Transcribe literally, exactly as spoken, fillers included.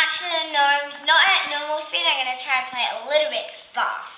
match the gnomes, not at normal speed. I'm going to try and play it a little bit fast.